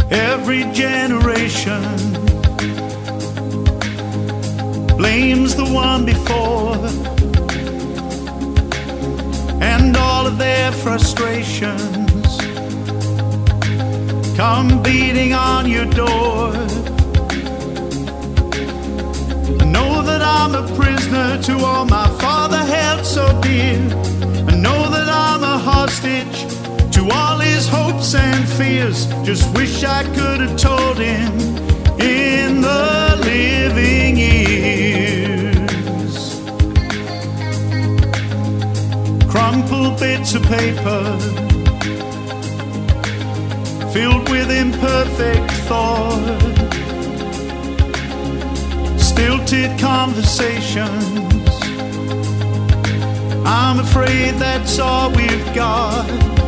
Every generation blames the one before, and all of their frustrations come beating on your door. I know that I'm a prisoner to all my father held so dear. I know that I'm a hostage to all his hopes and fears. Just wish I could have told him in the living years. Crumpled bits of paper filled with imperfect thought, stilted conversations. I'm afraid that's all we've got.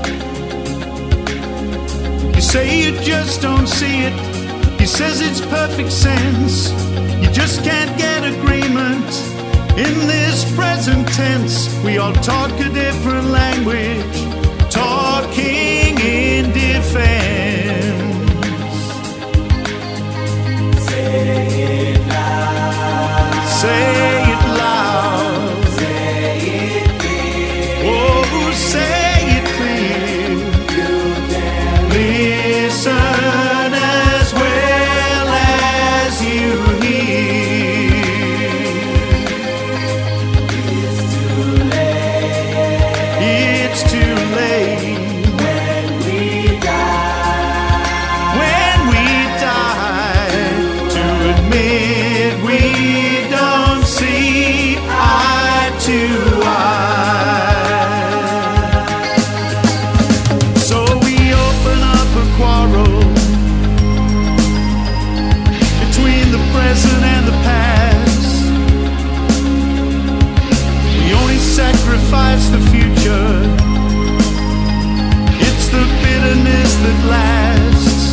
You say you just don't see it. He says it's perfect sense. You just can't get agreement in this present tense. We all talk a different language, talking in defense. Say it loud. Say it loud. Say it clear. Oh, say it clear. You can Listen as well as you hear. It's too late. It's too late. When we die. When we die, to admit we don't see eye to eye. So we open up a quarrel between the present and the past. We only sacrifice the future. It's the bitterness that lasts.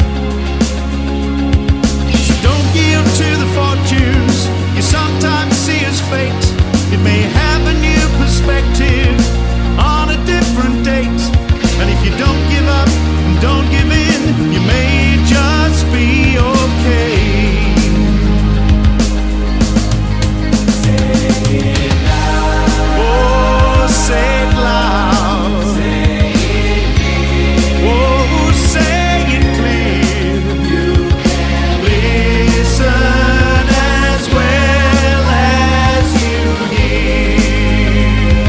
So don't yield to the fortunes you sometimes see as fate. It may have a new perspective on a different date. And if you don't give up and don't give in, you may just be okay. Say it loud. Oh, say it loud. Say it clear. Oh, say it clear. You can Listen as well as you hear.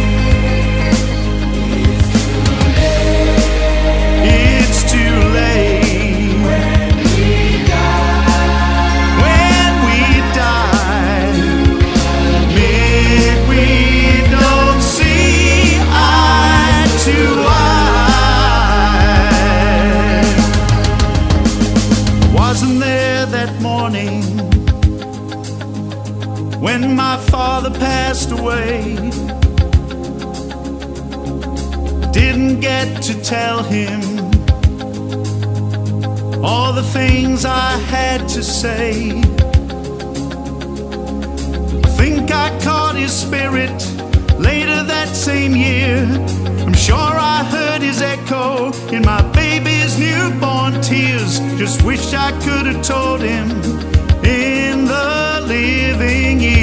It's too late. when we die. When we die, admit we don't see eye to eye. Wasn't there that morning when my father passed away? Didn't get to tell him all the things I had to say. I think I caught his spirit later that same year. I'm sure I heard his echo in my baby's newborn tears. Just wish I could have told him in the living years.